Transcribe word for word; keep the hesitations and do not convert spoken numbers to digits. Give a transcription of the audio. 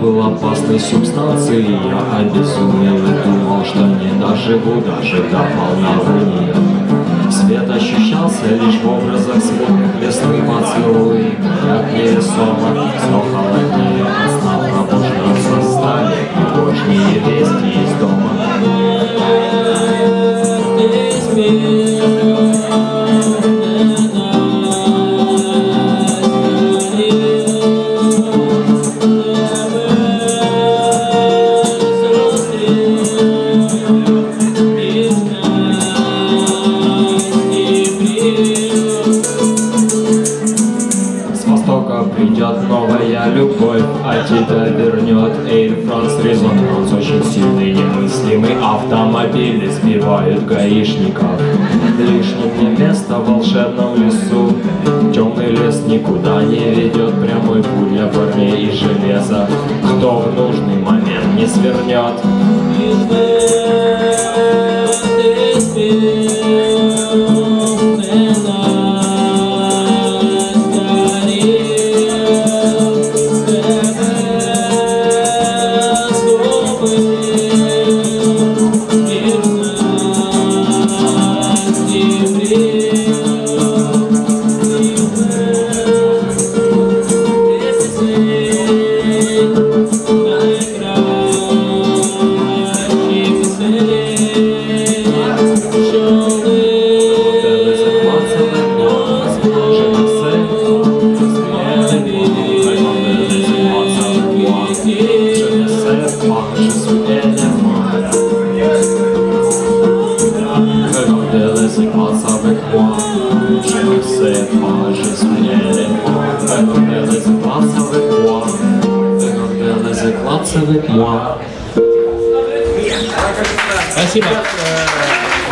был опасной субстанцией. Я обезумел и думал, что не доживу даже до полнолуния. Свет ощущался лишь в образах смутных лесных поцелуй. Как невесомо, все холоднее, от сна пробуждаться стали тревожнее вести из дома. Придет новая любовь, а тебя вернет Air France резонанс. Очень сильный немыслимый автомобиль сбивают гаишников. Лишним не место в волшебном лесу. Темный лес никуда не ведет, прямой путь для парней и железа. Кто в нужный момент не свернет. Спасибо.